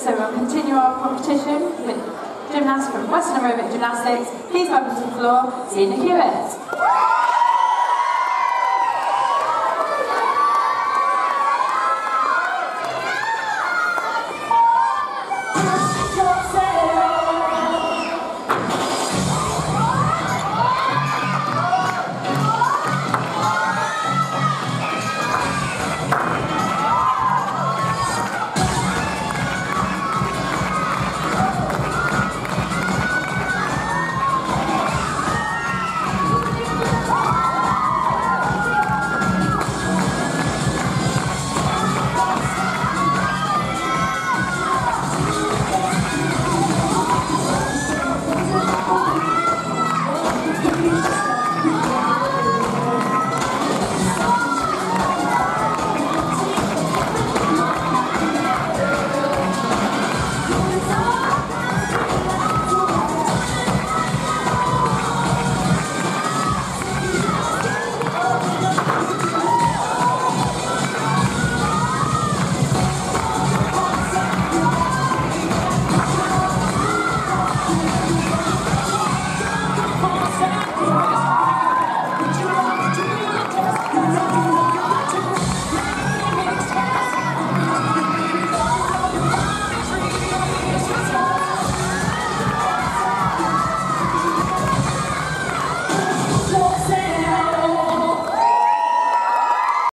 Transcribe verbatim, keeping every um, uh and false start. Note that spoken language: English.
So we'll continue our competition with gymnasts from Western Aerobic Gymnastics. Please welcome to the floor, Zena Hewitt.